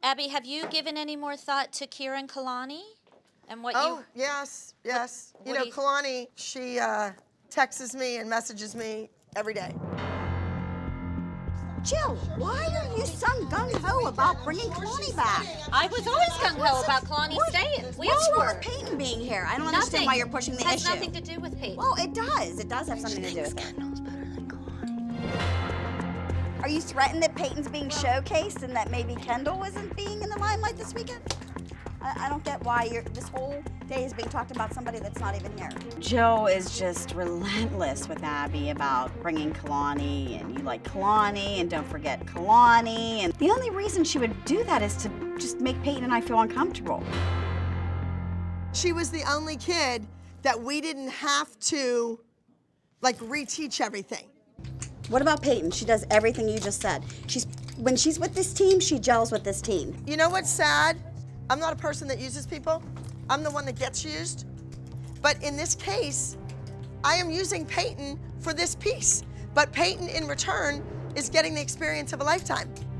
Abby, have you given any more thought to Kieran Kalani? And what yes, yes. What you know, Kalani, she texts me and messages me every day. Jill, why are you so gung-ho about bringing Kalani back? I was always gung-ho about Kalani staying. We What's all wrong were. with Payton being here? I don't understand why you're pushing the issue. It has nothing to do with Payton. Well, it does. It does have something to do with it. Kendall's better than Kalani. Are you threatened that Payton's being showcased and that maybe Kendall isn't being in the limelight this weekend? I don't get why this whole day is being talked about somebody that's not even here. Joe is just relentless with Abby about bringing Kalani, and you like Kalani, and don't forget Kalani. And the only reason she would do that is to just make Payton and I feel uncomfortable. She was the only kid that we didn't have to, like, reteach everything. What about Payton? She does everything you just said. When she's with this team, she gels with this team. You know what's sad? I'm not a person that uses people. I'm the one that gets used. But in this case, I am using Payton for this piece. But Payton, in return, is getting the experience of a lifetime.